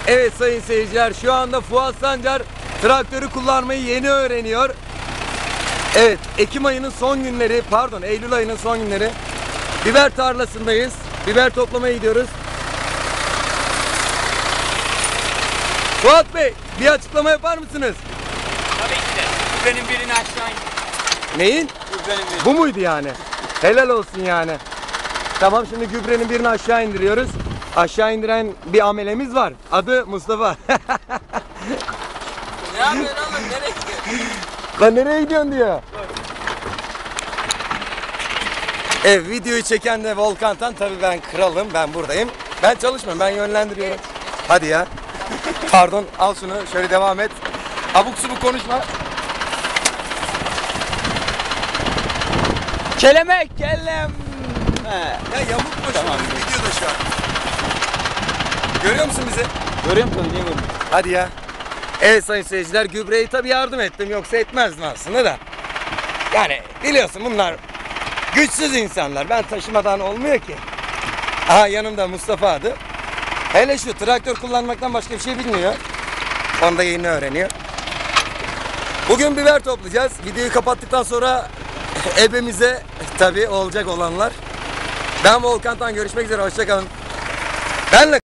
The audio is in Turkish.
Evet sayın seyirciler, şu anda Fuat Sancar traktörü kullanmayı yeni öğreniyor. Evet, Ekim ayının son günleri, pardon Eylül ayının son günleri. Biber tarlasındayız. Biber toplamaya gidiyoruz. Fuat Bey, bir açıklama yapar mısınız? Tabii ki de. Gübrenin birini aşağı in. Neyin? Gübrenin birini. Bu muydu yani? Helal olsun yani. Tamam, şimdi gübrenin birini aşağı indiriyoruz. Aşağı indiren bir amelemiz var. Adı Mustafa. Ne yapıyorsun oğlum? Nereye gidiyorsun? Lan nereye gidiyorsun diyor. Videoyu çeken de Volkan Tan. Tabii ben kralım, ben buradayım. Ben çalışmıyorum, ben yönlendiriyorum. Hadi ya. Pardon, al şunu, şöyle devam et. Abuk subuk konuşma. Kelemek, kellem. Ya yamuk mu tamam. Videoda şu an. Görüyor musun bizi? Görüyorum tabii, niye görüyorum? Hadi ya. Evet sayın seyirciler, gübreyi tabii yardım ettim, yoksa etmezdim aslında da. Yani biliyorsun bunlar güçsüz insanlar, ben taşımadan olmuyor ki. Aha, yanımda Mustafa adı. Hele şu traktör kullanmaktan başka bir şey bilmiyor. Onu da yeni öğreniyor. Bugün biber toplayacağız. Videoyu kapattıktan sonra ebemize tabii olacak olanlar. Ben Volkan Tan, görüşmek üzere, hoşça kalın. Benle